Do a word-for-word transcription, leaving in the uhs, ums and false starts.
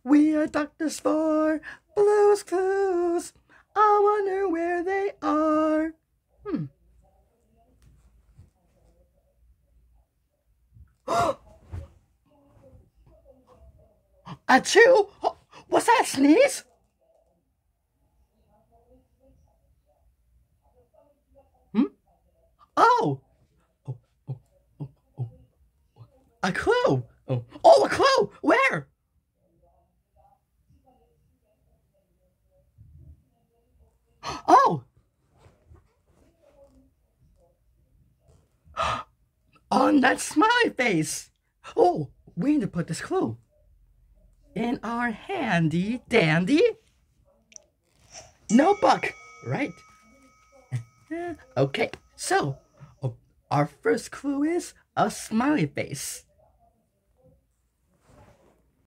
We are doctors for Blue's Clues. I wonder where they are. Hmm. Achoo! Was that a sneeze? Hmm? Oh! Oh, oh, oh, oh. A clue! Oh, oh, a clue! Where? Oh! On that smiley face! Oh, we need to put this clue in our handy dandy notebook, right? Okay, so oh, our first clue is a smiley face.